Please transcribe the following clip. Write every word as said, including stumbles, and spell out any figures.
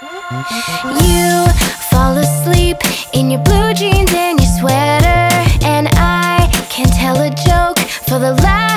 You fall asleep in your blue jeans and your sweater, and I can't tell a joke for the last